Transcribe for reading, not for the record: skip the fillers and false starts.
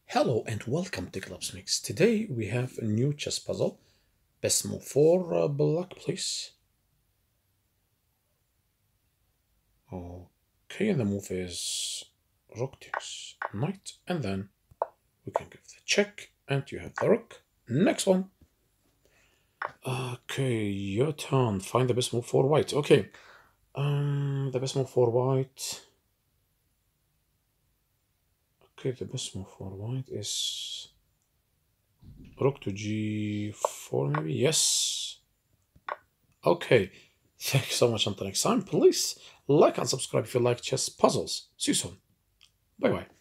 Hello and welcome to Clipsmixxx. Today we have a new chess puzzle. Best move for black, please. Okay, and the move is rook takes knight, and then we can give the check, and you have the rook. Next one. Okay, your turn. Find the best move for white. Okay, the best move for white. Okay, the best move for white is rook to g4, maybe? Yes. Okay. Thank you so much. Until next time, please like and subscribe if you like chess puzzles. See you soon. Bye bye.